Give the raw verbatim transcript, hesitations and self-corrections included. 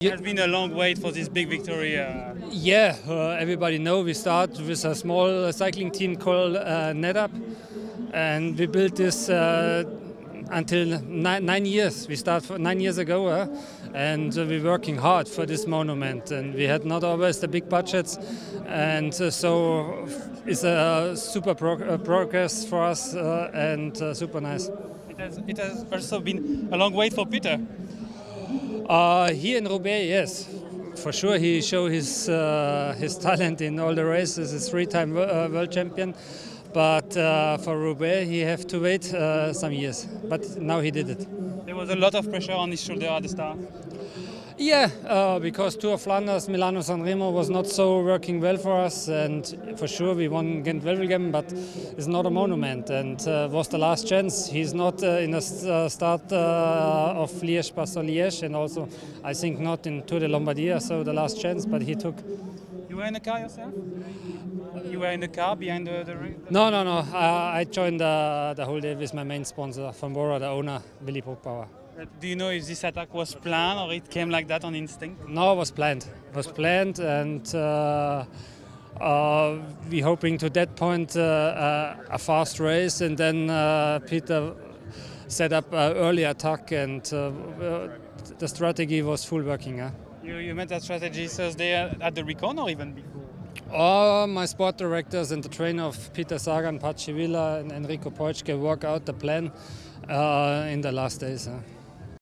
It has been a long wait for this big victory. Uh... Yeah, uh, everybody know we start with a small cycling team called uh, NetUp, and we built this uh, until nine, nine years. We start for nine years ago, uh, and uh, we're working hard for this monument. And we had not always the big budgets, and uh, so it's a super prog uh, progress for us uh, and uh, super nice. It has, it has also been a long wait for Peter. Uh, here in Roubaix, yes, for sure. He showed his uh, his talent in all the races. He's three-time uh, world champion, but uh, for Roubaix he have to wait uh, some years. But now he did it. There was a lot of pressure on his shoulder at the start. Yeah, uh, because Tour of Flanders, Milano Sanremo was not so working well for us, and for sure we won Ghent-Wevelgem, but it's not a monument, and uh, was the last chance. He's not uh, in the uh, start uh, of Liège-Bastogne-Liège, and also I think not in Tour de Lombardia, so the last chance, but he took. You were in the car yourself? You were in the car behind the, the ring? No, no, no. Uh, I joined uh, the whole day with my main sponsor, Von Bora, the owner, Willy Bruckbauer. Do you know if this attack was planned or it came like that on instinct? No, it was planned. It was planned, and uh, uh, we hoping to that point uh, uh, a fast race, and then uh, Peter set up an early attack, and uh, uh, the strategy was full working. Huh? You, you met that strategy Thursday at the Recon or even before? All my sport directors and the trainer of Peter Sagan, Patxi Vila, and Enrico Poitschke work out the plan uh, in the last days. Huh?